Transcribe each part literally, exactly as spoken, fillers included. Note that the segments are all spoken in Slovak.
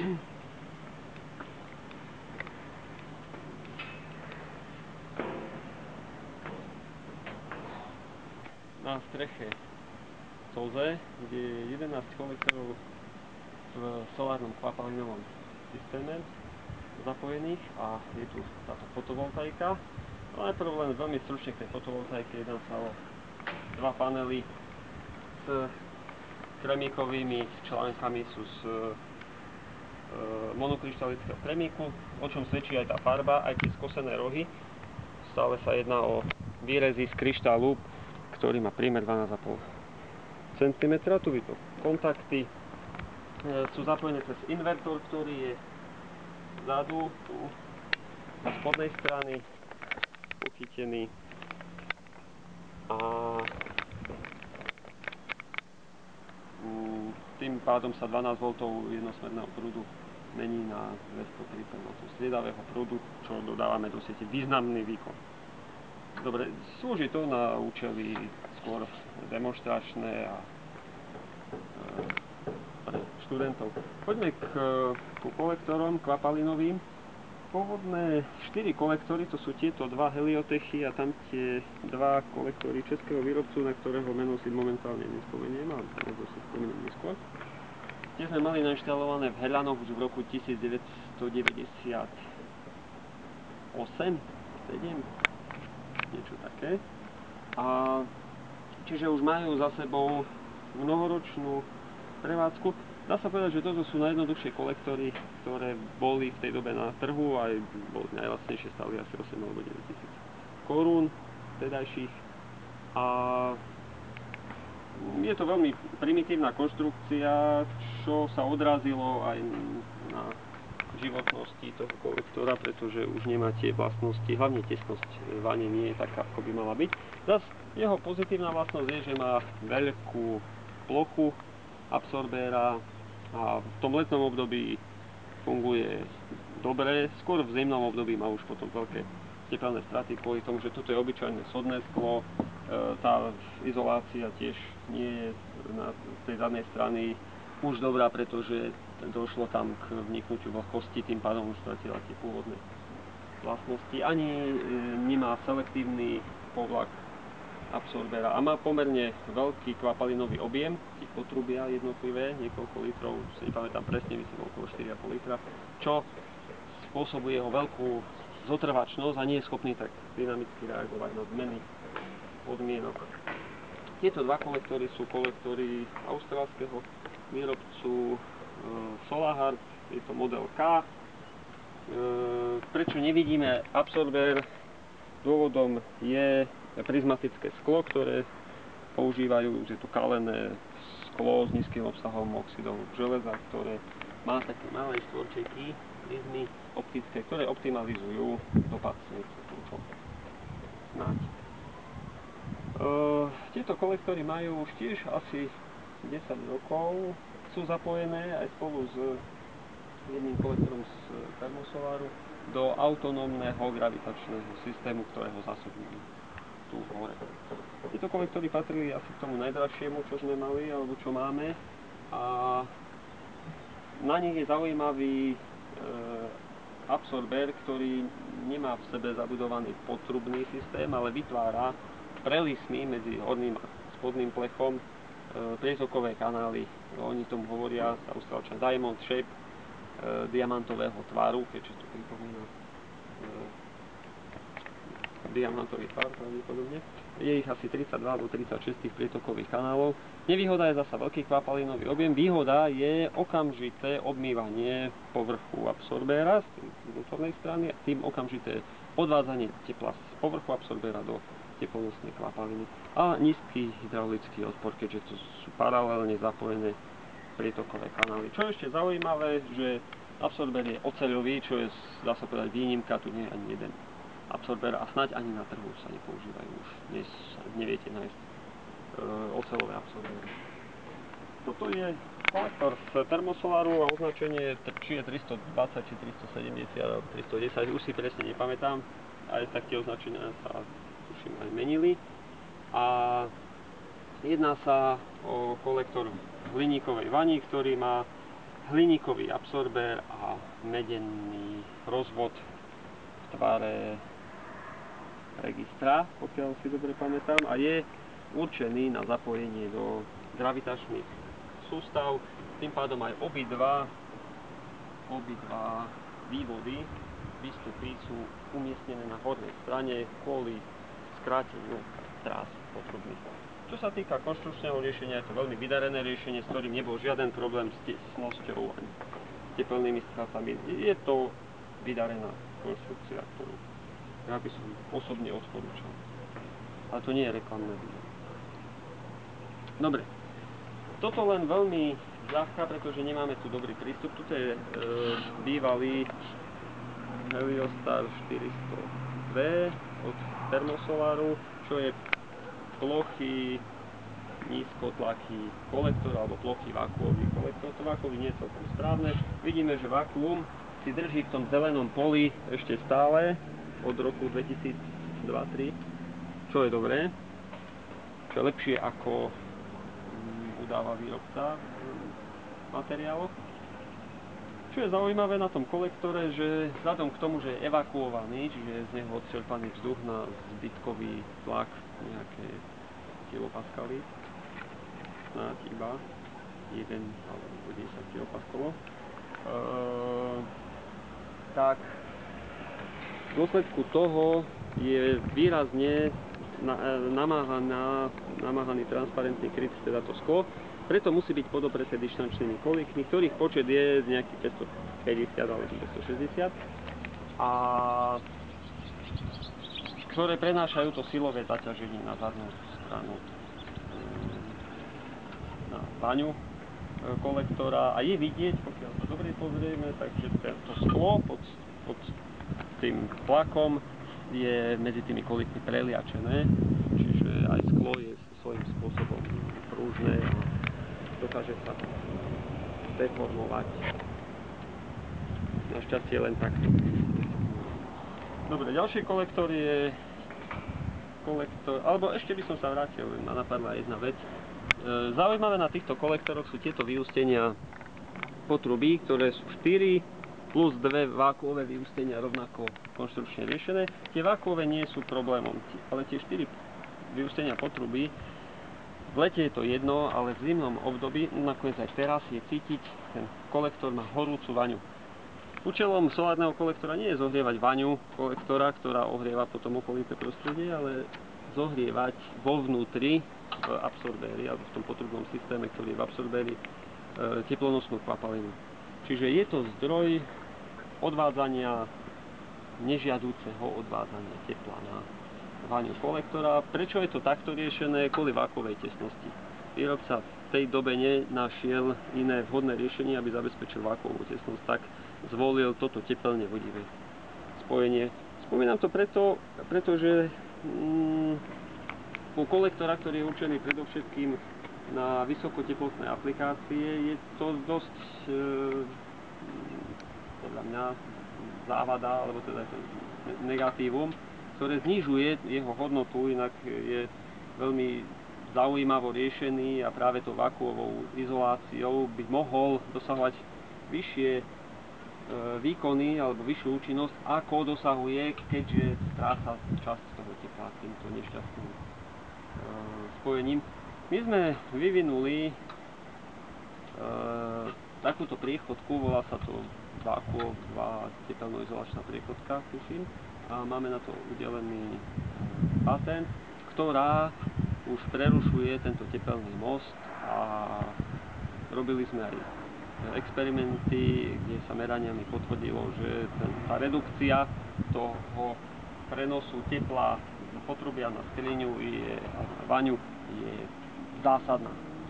Na streche Coze, kde je jedenásť kolektorov v solárnom kvapalinovom systéme zapojených a je tu táto fotovoltaika. No najprv len veľmi stručne k tej fotovoltaike. Jedná sa o dva panely s kremíkovými článkami, sú z e, monokryštalického kremíku, o čom svedčí aj tá farba, aj tie skosené rohy. Stále sa jedná o výrezy z kryštálu, ktorý má priemer dvanásť celá päť centimetra. Tu vidno kontakty. E, sú zapojené cez invertor, ktorý je vzadu, tu na spodnej strany uchytený. A tým pádom sa dvanásť voltov jednosmerného prúdu mení na dvestotridsať voltov striedavého prúdu, čo dodávame do siete významný výkon. Dobre, slúži to na účely skôr demonštračné a e, pre študentov. Poďme k, k kolektorom kvapalinovým. Pôvodné štyri kolektory, to sú tieto dva Heliotechy a tam tie dva kolektory českého výrobcu, na ktorého meno si momentálne nespomeniem, ale možno si spomeniem neskôr. Tie sme mali nainštalované v Heľanoch už v roku devätnásťstodeväťdesiatosem sedem, niečo také. A čiže už majú za sebou mnohoročnú prevádzku. Dá sa povedať, že toto sú najjednoduchšie kolektory, ktoré boli v tej dobe na trhu, aj boli najlacnejšie, stáli asi osem alebo deväť tisíc korún vtedajších. A je to veľmi primitívna konštrukcia, čo sa odrazilo aj na životnosti toho kolektora, pretože už nemá tie vlastnosti, hlavne tesnosť vane nie je taká, ako by mala byť. Zas jeho pozitívna vlastnosť je, že má veľkú plochu absorbéra a v tom letnom období funguje dobre, skôr v zimnom období má už potom veľké tepelné straty kvôli tomu, že toto je obyčajné sodné sklo. Tá izolácia tiež nie je na tej zadnej strany už dobrá, pretože došlo tam k vniknutiu vlhkosti, tým pádom už stratila tie pôvodné vlastnosti. Ani nemá selektívny povlak absorbera a má pomerne veľký kvapalinový objem, tie potrubia jednotlivé, niekoľko litrov, si nepamätám presne, myslím okolo štyri a pol litra, čo spôsobuje jeho veľkú zotrvačnosť a nie je schopný tak dynamicky reagovať na zmeny podmienok. Tieto dva kolektory sú kolektory austrálskeho výrobcu e, Solahard, je to model K. E, prečo nevidíme absorber? Dôvodom je prizmatické sklo, ktoré používajú, je to kalené sklo s nízkym obsahom oxidov železa, ktoré má také malé štvorčeky, prizmy optické, ktoré optimalizujú dopad slnca. Snáď. E, tieto kolektory majú už tiež asi desať rokov, sú zapojené aj spolu s jedným kolektorom z termosoláru do autonómneho gravitačného systému, ktorého zásobňujú tu hore. Tieto kolektory patrili asi k tomu najdrahšiemu, čo sme mali, alebo čo máme. A na nich je zaujímavý e, absorber, ktorý nemá v sebe zabudovaný potrubný systém, ale vytvára prelismy medzi horným a spodným plechom e, prietokové kanály. Oni tomu hovoria, Austrálčania, diamond shape, e, diamantového tvaru, keďže to pripomína e, diamantový tvar pravdepodobne. Je ich asi tridsaťdva alebo tridsaťšesť tých prietokových kanálov. Nevýhoda je zasa veľký kvapalinový objem. Výhoda je okamžité obmývanie povrchu absorbéra z vnútornej strany a tým okamžité odvádzanie tepla z povrchu absorbéra do teplonosnej kvapaliny. A nízky hydraulický odpor, keďže to sú paralelne zapojené prietokové kanály. Čo je ešte zaujímavé, že absorber je oceľový, čo je, dá sa povedať, výnimka, tu nie je ani jeden absorber a snáď ani na trhu sa nepoužívajú už. Dnes neviete nájsť e, oceľové absorbery. Toto je kolektor z termosoláru a označenie, či je tristodvadsať, či tristosedemdesiat alebo tristodesať, už si presne nepamätám. Aj tak tie označenia sa tuším aj menili. A jedná sa o kolektor hliníkovej vani, ktorý má hliníkový absorber a medený rozvod v tvare registra, pokiaľ si dobre pamätám, a je určený na zapojenie do gravitačných sústav. Tým pádom aj obidva, obidva vývody, výstupy sú umiestnené na hornej strane kvôli skráteniu trás potrubných. Čo sa týka konštrukčného riešenia, je to veľmi vydarené riešenie, s ktorým nebol žiaden problém s tesnosťou ani tepelnými stratami. Je to vydarená konštrukcia, ktorú ja by som osobne odporúčal. Ale to nie je reklamné video. Dobre. Toto len veľmi ľahká, pretože nemáme tu dobrý prístup. Tuto je e, bývalý Heliostar štyristo dva od Thermosolaru, čo je plochý nízkotlaký kolektor alebo plochý vakuový kolektor. To vakuový nie je celkom správne. Vidíme, že vakuum si drží v tom zelenom poli ešte stále od roku dvetisícdva tri, čo je dobré, čo je lepšie ako udáva výrobca v materiáloch. Čo je zaujímavé na tom kolektore, že vzhľadom k tomu, že je evakuovaný, čiže je z neho odčerpaný vzduch na zbytkový tlak nejaké kilopaskaly, snáď iba jeden alebo desať kilopaskalov, ehm, tak v dôsledku toho je výrazne namáhaná, namáhaný transparentný kryt, teda to sklo. Preto musí byť podobreté dištančnými kolíkmi, ktorých počet je nejaký päťstopäťdesiat alebo päťstošesťdesiat, a ktoré prenášajú to silové zaťaženie na zadnú stranu, na vaňu kolektora, a je vidieť, pokiaľ sa dobre pozrieme, takže to sklo pod, pod tým tlakom je medzi tými kolíkmi preliačené, čiže aj sklo je svojím spôsobom prúžne a dokáže sa deformovať. Našťastie len takto. Dobre, ďalší kolektor je kolektor, alebo ešte by som sa vrátil, ma napadla jedna vec. Zaujímavé na týchto kolektoroch sú tieto vyústenia potrubí, ktoré sú štyri plus dve vákuové vyústenia rovnako konštrukčne riešené. Tie vákuové nie sú problémom, ale tie štyri vyústenia potrubí, v lete je to jedno, ale v zimnom období, nakoniec aj teraz, je cítiť, ten kolektor má horúcu vaňu. Účelom solárneho kolektora nie je zohrievať vaňu kolektora, ktorá ohrieva potom okolité prostredie, ale zohrievať vo vnútri, v absorbéri, alebo v tom potrubnom systéme, ktorý je v absorbéri, teplonosnú kvapalinu. Čiže je to zdroj odvádzania, nežiadúceho odvádzania tepla na vaňu kolektora. Prečo je to takto riešené? Kvôli vákuovej tesnosti. Výrobca v tej dobe nenašiel iné vhodné riešenie, aby zabezpečil vákuovú tesnosť, tak zvolil toto tepelne vodivé spojenie. Spomínam to preto, pretože mm, u kolektora, ktorý je určený predovšetkým na vysokoteplotné aplikácie, je to dosť e, podľa mňa závada, alebo teda to negatívum, ktoré znižuje jeho hodnotu, inak je veľmi zaujímavo riešený a práve to vakuovou izoláciou by mohol dosahovať vyššie e, výkony alebo vyššiu účinnosť, ako dosahuje, keďže stráca časť toho tepla týmto nešťastným e, spojením. My sme vyvinuli e, takúto priechodku, volá sa to vákuová tepelnoizolačná priechodka, tuším, a máme na to udelený e, patent, ktorá už prerušuje tento tepelný most, a robili sme aj experimenty, kde sa meraniami potvrdilo, že ten, tá redukcia toho prenosu tepla z potrubia na skriňu je, a na vaňu je zásadná.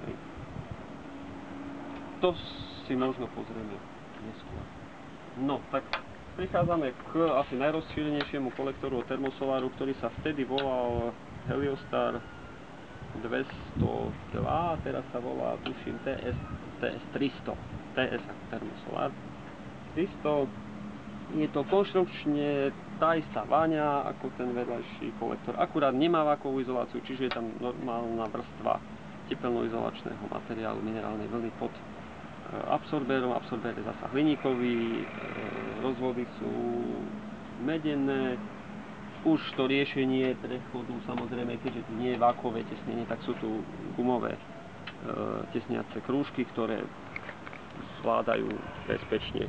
To si možno pozrieme neskôr. No, tak prichádzame k asi najrozšírenejšiemu kolektoru od Thermosolaru, ktorý sa vtedy volal Heliostar dvestodva, a teraz sa volá, tuším, té es tristo. té es ako Thermosolar. tristo je to konštrukčne tá istá váňa ako ten vedľajší kolektor. Akurát nemá vákuovú izoláciu, čiže je tam normálna vrstva tepelnoizolačného materiálu minerálnej vlny pod absorbérom, absorbér je zasa hliníkový, rozvody sú medené. Už to riešenie prechodu, samozrejme, keďže tu nie je vákuové tesnenie, tak sú tu gumové tesniace krúžky, ktoré zvládajú bezpečne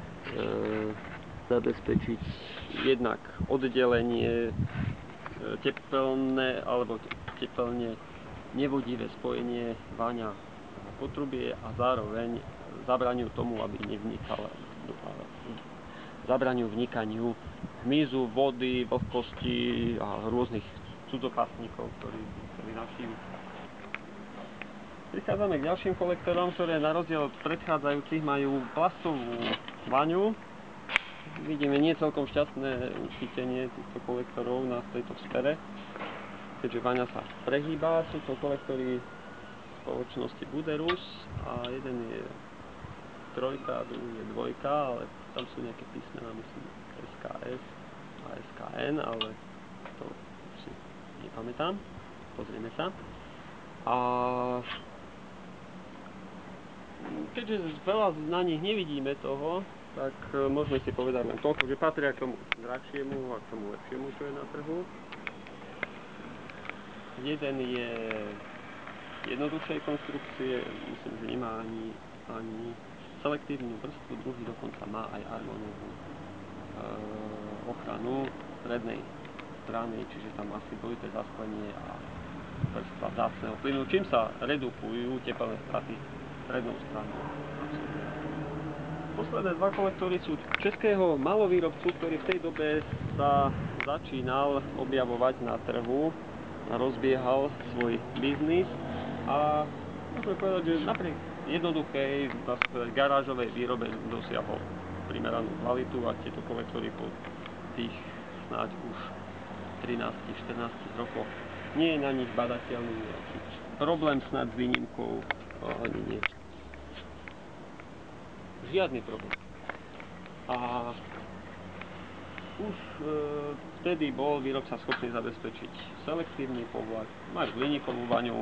zabezpečiť jednak oddelenie tepelné alebo tepelne nevodivé spojenie váňa potrubie a zároveň zabraňujú tomu, aby nevnikal, zabraňujú vnikaniu hmyzu, vody, vlhkosti a rôznych cudzopasníkov, ktorí chceli navštíviť. Prichádzame k ďalším kolektorom, ktoré na rozdiel od predchádzajúcich majú plastovú vaňu. Vidíme nie celkom šťastné uchytenie týchto kolektorov na tejto sfére, keďže vaňa sa prehýba. Sú to kolektory spoločnosti Buderus a jeden je trojka, druhý je dvojka, ale tam sú nejaké písmená, myslím es ká es a es ká en, ale to si nepamätám. Pozrieme sa. A keďže veľa na nich nevidíme toho, tak môžeme si povedať len toľko, že patria k tomu drahšiemu a k tomu lepšiemu, čo je na trhu. Jeden je jednoduchšej konštrukcie, myslím, že nemá ani, ani selektívnu vrstvu, druhý dokonca má aj argonovú e, ochranu prednej strany, čiže tam asi dvojité zasklenie a vrstva vzácneho plynu, čím sa redukujú tepelné straty prednou stranou. Posledné dva kolektory sú českého malovýrobcu, ktorý v tej dobe sa začínal objavovať na trhu a rozbiehal svoj biznis a môžeme povedať, že napriek jednoduchej, dá sa povedať, garážovej výrobe dosiahol primeranú kvalitu a tieto kolektory po tých snáď už trinásť štrnásť rokoch nie je na nich badateľný nejaký problém, snáď s výnimkou ani nie. Žiadny problém. A už e, vtedy bol výrobca schopný zabezpečiť selektívny povlak, majú hliníkovú vaňu,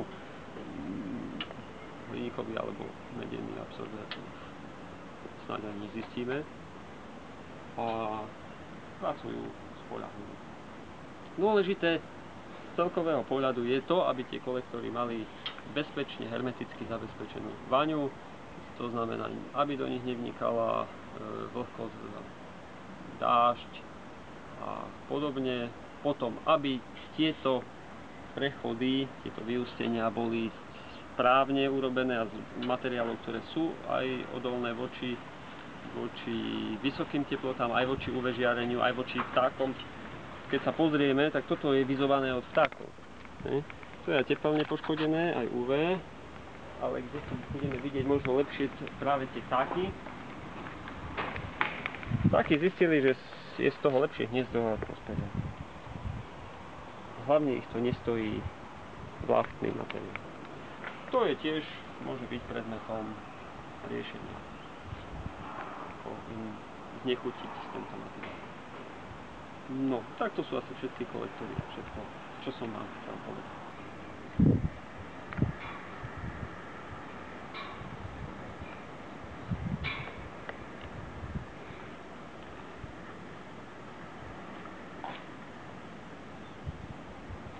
hliníkový alebo medený absorbér, to už snáď ani zistíme. A pracujú spoľahlivo. Dôležité z celkového pohľadu je to, aby tie kolektory mali bezpečne hermeticky zabezpečenú vaňu. To znamená, aby do nich nevnikala e, vlhkosť, dážď a podobne. Potom, aby tieto prechody, tieto vyústenia boli správne urobené a z materiálov, ktoré sú aj odolné voči, voči vysokým teplotám, aj voči ú vé žiareniu, aj voči vtákom. Keď sa pozrieme, tak toto je vizované od vtákov. Ne? To je teplne poškodené, aj ú vé. Ale kde tu budeme vidieť možno lepšie práve tie vtáky. Vtáky zistili, že je z toho lepšie hniezdo a prosperujú. Hlavne ich to nestojí vlastný materiál. To je tiež, môže byť predmetom riešenia. Ako im znechutiť tento materiál. No, tak to sú asi všetky kolektory a všetko, čo som vám chcel povedať.